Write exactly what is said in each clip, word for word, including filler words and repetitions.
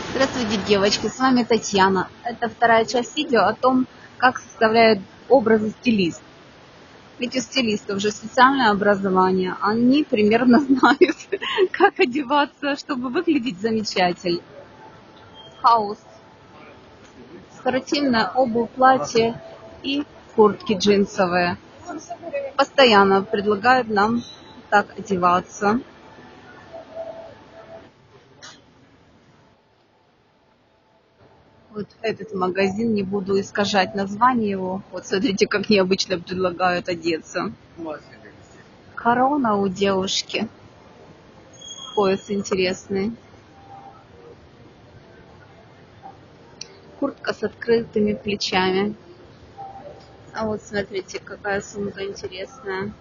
Здравствуйте, девочки, с вами Татьяна. Это вторая часть видео о том, как составляют образы стилист. Ведь у стилистов уже специальное образование, они примерно знают, как одеваться, чтобы выглядеть замечательно. Хаус, спортивная обувь, платье и куртки джинсовые. Постоянно предлагают нам так одеваться. Вот этот магазин, не буду искажать название его. Вот смотрите, как необычно предлагают одеться. Корона у девушки. Пояс интересный. Куртка с открытыми плечами. А вот смотрите, какая сумка интересная.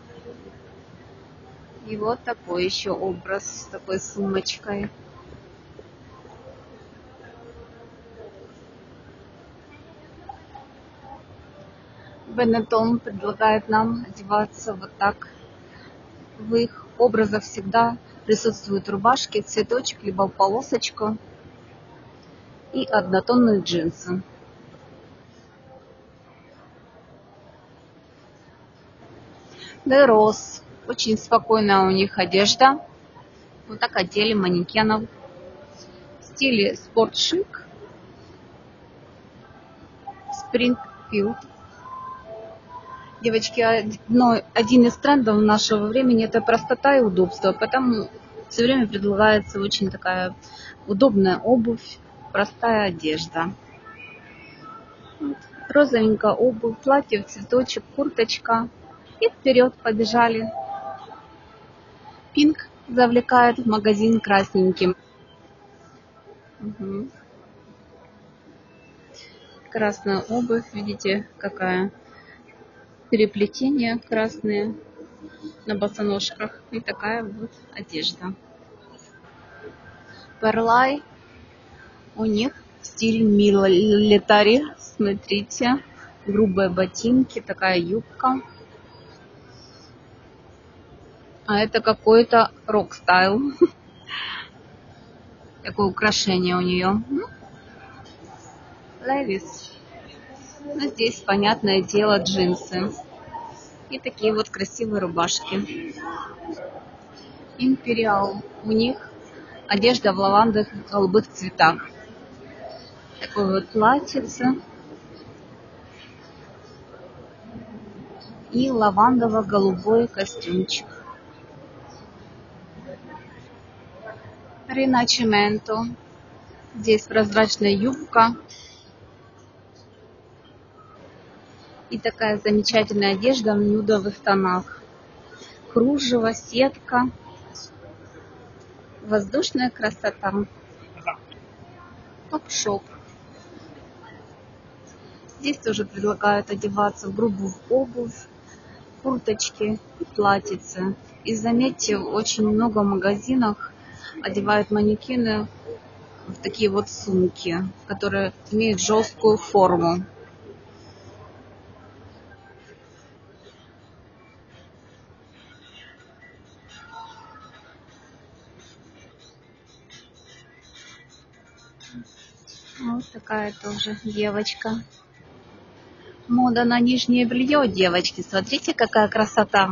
И вот такой еще образ с такой сумочкой. Бенетон предлагает нам одеваться вот так. В их образах всегда присутствуют рубашки, цветочек, либо полосочку и однотонные джинсы. Дерос. Очень спокойная у них одежда. Вот так одели манекенов. В стиле спортшик. Спрингфилд. Девочки, одно, один из трендов нашего времени — это простота и удобство. Поэтому все время предлагается очень такая удобная обувь, простая одежда. Вот. Розовенькая обувь, платье в цветочек, курточка. И вперед побежали. Пинк завлекает в магазин красненьким. Угу. Красная обувь, видите, какая. Переплетения красные на босоножках. И такая вот одежда. Перлай. У них стиль милитари. Смотрите. Грубые ботинки, такая юбка. А это какой-то рок-стайл. Такое украшение у нее. Левис. Ну, здесь, понятное дело, джинсы. И такие вот красивые рубашки. Империал. У них одежда в лавандовых голубых цветах. Такое вот платьице. И лавандово-голубой костюмчик. Риначименто. Здесь прозрачная юбка. И такая замечательная одежда в нюдовых тонах. Кружево, сетка. Воздушная красота. Топ-шоп. Здесь тоже предлагают одеваться в грубую обувь, курточки и платьицы. И заметьте, очень много в магазинах одевают манекены в такие вот сумки, которые имеют жесткую форму. Вот такая тоже девочка. Мода на нижнее белье, девочки. Смотрите, какая красота.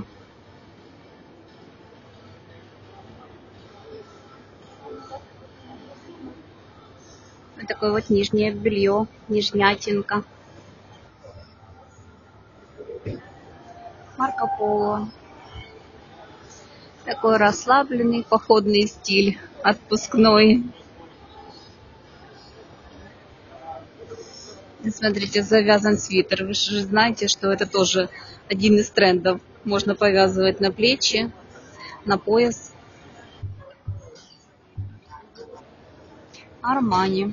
Вот такое вот нижнее белье, нижнятинка. Марко Поло. Такой расслабленный походный стиль, отпускной. Смотрите, завязан свитер. Вы же знаете, что это тоже один из трендов. Можно повязывать на плечи, на пояс. Армани.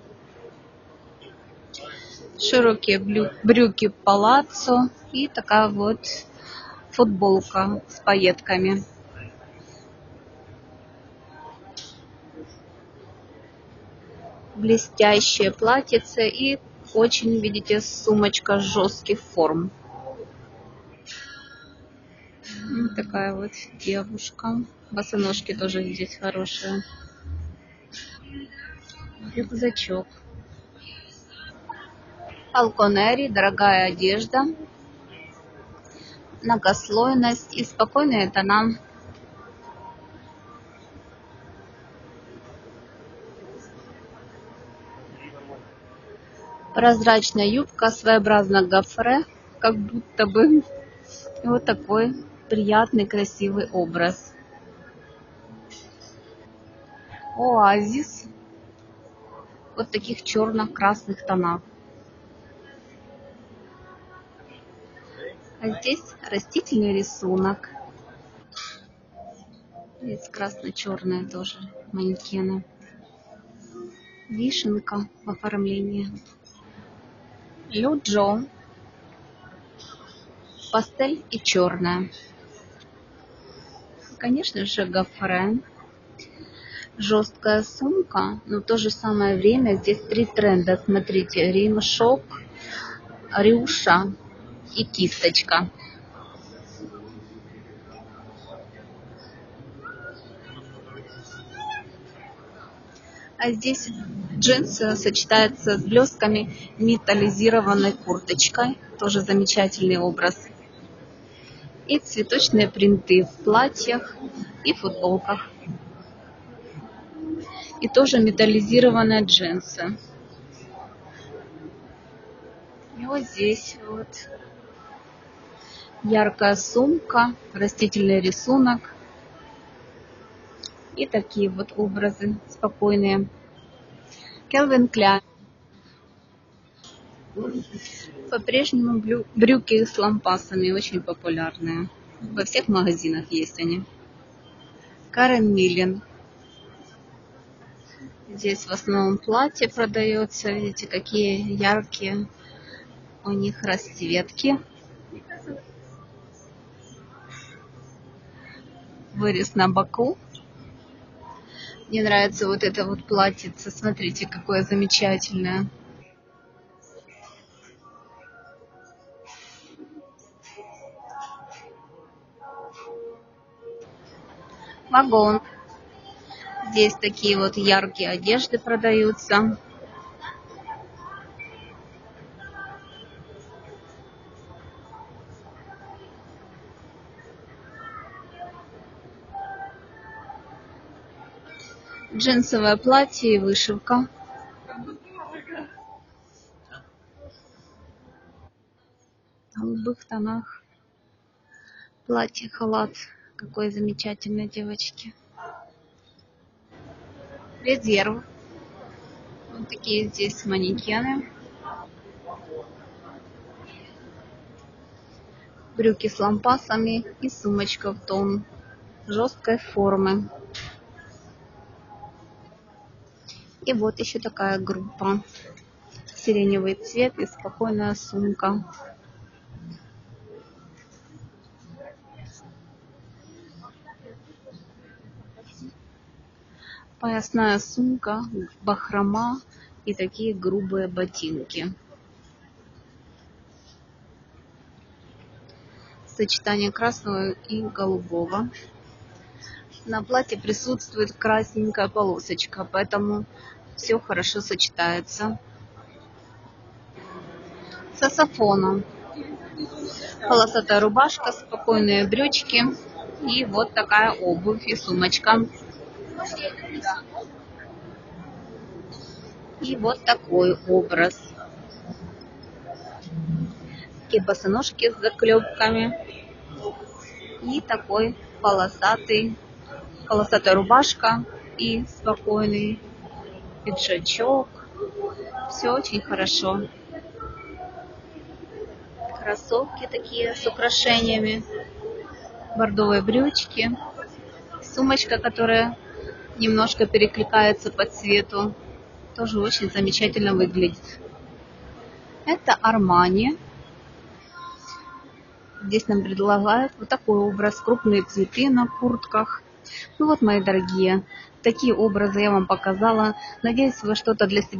Широкие брюки палаццо и такая вот футболка с пайетками. Блестящее платьице и очень, видите, сумочка жестких форм. Вот такая вот девушка. Босоножки тоже здесь хорошие. рюкзачок. Falconeri, дорогая одежда, многослойность и спокойные тона. Прозрачная юбка, своеобразно гофре, как будто бы. И вот такой приятный, красивый образ. Оазис. Вот в таких черно-красных тонах. А здесь растительный рисунок. Здесь красно-черные тоже манекены. Вишенка в оформлении. Люджо. Пастель и черная. Конечно же, гофре. Жесткая сумка, но в то же самое время здесь три тренда. Смотрите, ремешок, рюша и кисточка. А здесь джинсы сочетаются с блестками металлизированной курточкой. Тоже замечательный образ. И цветочные принты в платьях и футболках. И тоже металлизированные джинсы. И вот здесь вот яркая сумка, растительный рисунок. И такие вот образы спокойные. Calvin Klein. По-прежнему брюки с лампасами очень популярные. Во всех магазинах есть они. Карен Миллен. Здесь в основном платье продается. Видите, какие яркие у них расцветки. Вырез на боку. Мне нравится вот это вот платьице. Смотрите, какое замечательное. Вагон. Здесь такие вот яркие одежды продаются. Джинсовое платье и вышивка. В голубых тонах. Платье, халат. Какой замечательной девочки. Резерв. Вот такие здесь манекены. Брюки с лампасами и сумочка в тон жесткой формы. И вот еще такая группа. Сиреневый цвет и спокойная сумка. Поясная сумка, бахрома и такие грубые ботинки. Сочетание красного и голубого. На платье присутствует красненькая полосочка, поэтому все хорошо сочетается. Саксофоном. Полосатая рубашка, спокойные брючки и вот такая обувь и сумочка. И вот такой образ. Такие босоножки с заклепками. И такой полосатый, полосатая рубашка и спокойный пиджачок. Все очень хорошо. Кроссовки такие с украшениями. Бордовые брючки. Сумочка, которая немножко перекликается по цвету. Тоже очень замечательно выглядит. Это Армани. Здесь нам предлагают вот такой образ. Крупные цветы на куртках. Ну вот, мои дорогие, такие образы я вам показала. Надеюсь, вы что-то для себя